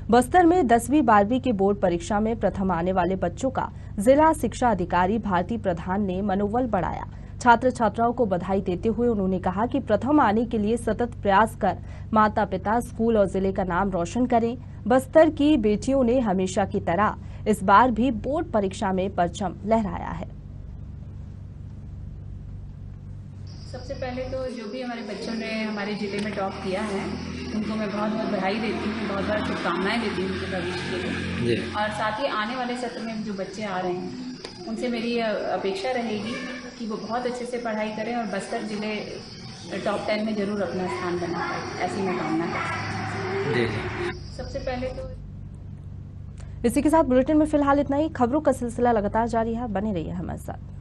बस्तर में 10वीं 12वीं की बोर्ड परीक्षा में प्रथम आने वाले बच्चों का जिला शिक्षा अधिकारी भारती प्रधान ने मनोबल बढ़ाया। छात्र छात्राओं को बधाई देते हुए उन्होंने कहा कि प्रथम आने के लिए सतत प्रयास कर माता पिता, स्कूल और जिले का नाम रोशन करें। बस्तर की बेटियों ने हमेशा की तरह इस बार भी बोर्ड परीक्षा में परचम लहराया है। सबसे पहले तो जो भी हमारे बच्चों ने हमारे ज़िले में टॉप किया है उनको मैं बहुत बहुत बधाई देती हूँ, बहुत बहुत शुभकामनाएं देती हूँ उनके भविष्य के लिए। और साथ ही आने वाले सत्र में जो बच्चे आ रहे हैं उनसे मेरी अपेक्षा रहेगी कि वो बहुत अच्छे से पढ़ाई करें और बस्तर ज़िले टॉप 10 में ज़रूर अपना स्थान बना पाए, ऐसी मैं कामना करती हूँ। सबसे पहले तो इसी के साथ बुलेटिन में फिलहाल इतना ही। खबरों का सिलसिला लगातार जारी है, बने रहिए हमारे साथ।